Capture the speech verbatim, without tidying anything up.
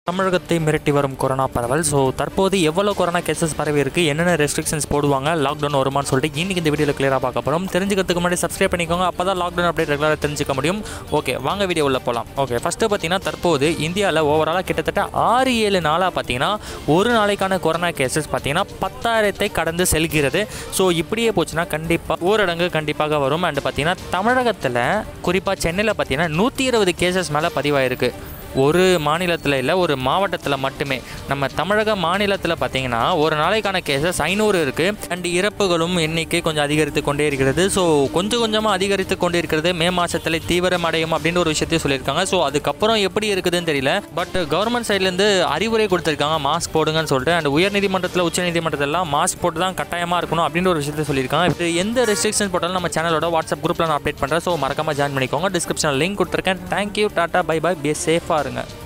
தமிழகத்தை மிரட்டி வரும் கொரோனா பரவல். ஸோ தற்போது எவ்வளோ கொரோனா கேசஸ் பரவி இருக்குது, என்னென்ன ரெஸ்ட்ரிக்ஷன்ஸ் போடுவாங்க, லாக்டவுன் வருமானு சொல்லிட்டு இன்றைக்கி இந்த வீடியோவில் கிளியராக பார்க்க போகிறோம். தெரிஞ்சுக்கிறதுக்கு முன்னாடி சப்ஸ்கிரைப் பண்ணிக்கோங்க, அப்போ தான் லாக்டவுன் அப்டேட் ரெகுலராக தெரிஞ்சிக்க முடியும். ஓகே, வாங்க வீடியோ உள்ள போகலாம். ஓகே, ஃபஸ்ட்டு பார்த்தீங்கன்னா தற்போது இந்தியாவில் ஓவராலாக கிட்டத்தட்ட ஆறு ஏழு நாளாக பார்த்தீங்கன்னா ஒரு நாளைக்கான கொரோனா கேசஸ் பார்த்தீங்கன்னா பத்தாயிரத்தை கடந்து செல்கிறது. ஸோ இப்படியே போச்சுன்னா கண்டிப்பாக ஊரடங்கு கண்டிப்பாக வரும். அண்ட் பார்த்தீங்கன்னா தமிழகத்தில் குறிப்பாக சென்னையில் பார்த்தீங்கன்னா நூற்றி இருபது கேசஸ் மேலே பதிவாயிருக்கு. ஒரு மாநிலத்தில் இல்லை, ஒரு மாவட்டத்தில் மட்டுமே. நம்ம தமிழக மாநிலத்தில் பார்த்தீங்கன்னா ஒரு நாளைக்கான கேசஸ் ஐநூறு இருக்குது. அண்ட் இறப்புகளும் எண்ணிக்கை கொஞ்சம் அதிகரித்து கொண்டே இருக்கிறது. ஸோ கொஞ்சம் கொஞ்சமாக அதிகரித்து கொண்டே இருக்கிறது. மே மாதத்தில் தீவிரமடையும் அப்படின்னு ஒரு விஷயத்தையும் சொல்லியிருக்காங்க. ஸோ அதுக்கப்புறம் எப்படி இருக்குதுன்னு தெரியல. பட் கவர்மெண்ட் சைட்லேருந்து அறிவுரை கொடுத்துருக்காங்க, மாஸ்க் போடுங்கன்னு சொல்லிட்டு. அண்ட் உயர்நீதிமன்றத்தில் உச்ச நீதிமன்றத்திலாம் மாஸ்க் போட்டு தான் கட்டாயமாக இருக்கணும் அப்படின்ற ஒரு விஷயத்தை சொல்லியிருக்காங்க. இது எந்த ரெஸ்ட்ரிக்ஷன் போட்டாலும் நம்ம சேனலோட வாட்ஸ்அப் குரூப்பில் நான் அப்டேட் பண்ணுறேன். ஸோ மறக்காமல் ஜாயின் பண்ணிக்கோங்க. டிஸ்கிரிப்ஷனில் லிங்க் கொடுத்துருக்கேன். Thank you, tata, bye bye, be சேஃபாக இருங்க.